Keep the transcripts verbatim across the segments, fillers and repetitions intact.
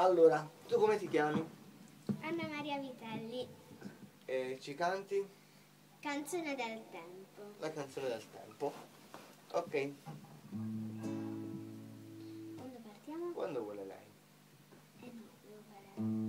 Allora, tu come ti chiami? Anna Maria Vitelli, E ci canti? Canzone del tempo. La canzone del tempo. Ok, Quando partiamo? quando vuole lei. Eh no, devo fare.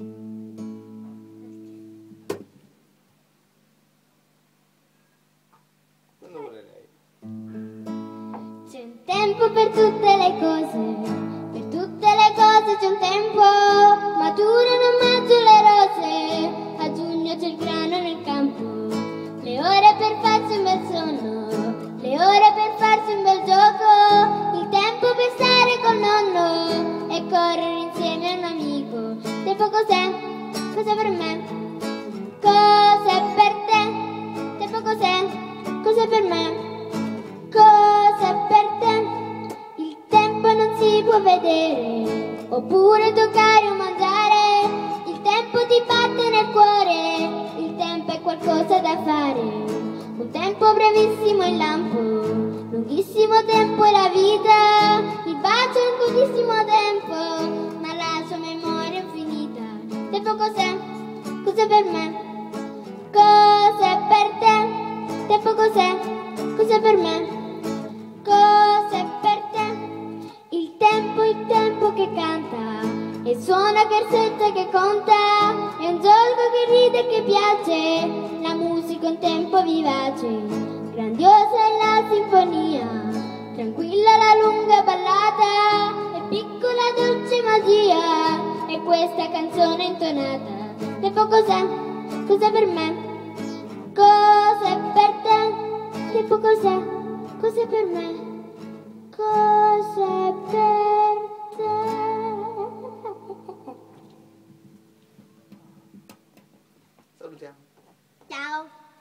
Quando vuole lei. C'è un tempo per tutte le cose, per tutte le cose c'è un tempo. Maturano a maggio le rose, a giugno c'è il grano nel campo. Le ore per farsi un bel sonno, le ore per farsi un bel gioco. Il tempo per stare col nonno e correre insieme a un amico. Tempo cos'è? Cos'è per me? Cos'è per te? Tempo cos'è? Cos'è per me? Cos'è per te? Il tempo non si può vedere, oppure toccare o mangiare. Il tempo ti batte nel cuore, il tempo è qualcosa da fare. Un tempo brevissimo è il lampo, lunghissimo tempo è la vita. Il bacio è un lunghissimo tempo, ma la sua memoria è infinita. Tempo cos'è? Cos'è per me? Cos'è per te? Tempo cos'è? Cos'è per me? Cos'è per te? Il tempo, il tempo che canta e suona carsetta che conta. È un gioco che ride e che piace, la musica è un tempo vivace. Grandiosa è la sinfonia, tranquilla la lunga ballata. E piccola dolce magia è questa canzone intonata. Tempo cos'è? Cos'è per me? Cos'è per te? Tempo cos'è? Cos'è per me? Cos'è per te? Salutiamo. Ciao.